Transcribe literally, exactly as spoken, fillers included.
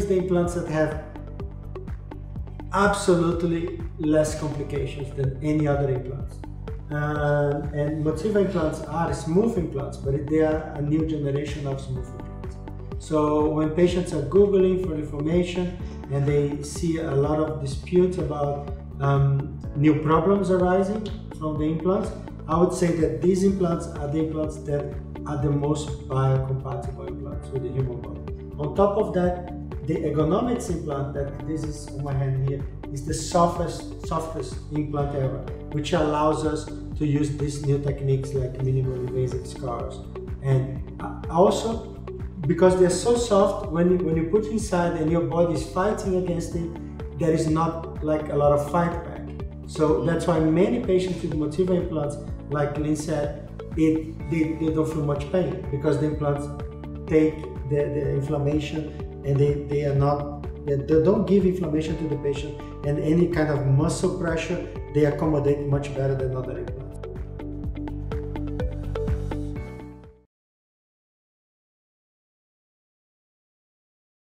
the implants that have absolutely less complications than any other implants. Uh, and Motiva implants are smooth implants, but they are a new generation of smooth implants. So when patients are Googling for information and they see a lot of disputes about um, new problems arising from the implants, I would say that these implants are the implants that are the most biocompatible implants with the human body. On top of that, the Ergonomix implant, that this is on my hand here, is the softest, softest implant ever, which allows us to use these new techniques like minimally invasive scars. And also, because they're so soft, when you, when you put inside and your body is fighting against it, there is not like a lot of fight back. So that's why many patients with Motiva implants, like Lynn said, it, they, they don't feel much pain because the implants take the, the inflammation and they, they are not, they, they don't give inflammation to the patient, and any kind of muscle pressure, they accommodate much better than other implants.